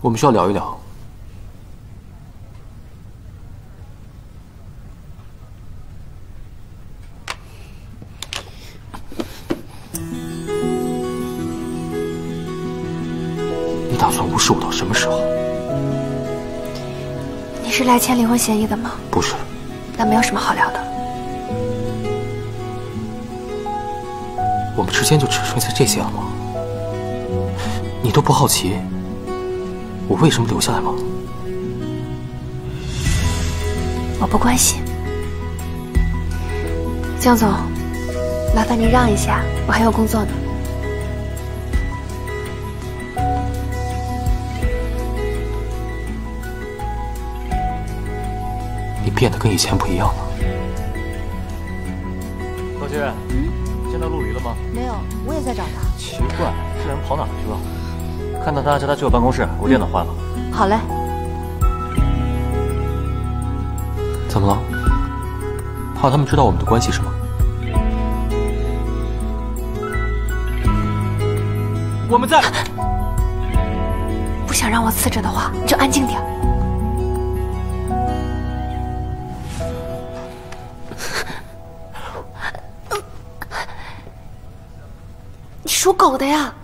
我们需要聊一聊。你打算无视我到什么时候？ 你是来签离婚协议的吗？ 不是。 那没有什么好聊的。 我们之间就只剩下这些了吗？你都不好奇我为什么留下来吗？ 我不关心。江总，麻烦您让一下，我还有工作呢。 你变得跟以前不一样了。 高鑫，见到陆离了吗？ 没有，我也在找他。 奇怪，这人跑哪儿去了？看到他叫他去我办公室，我电脑坏了。 好嘞。 怎么了？怕他们知道我们的关系是吗？我们在。 不想让我刺着的话，你就安静点。你属狗的呀！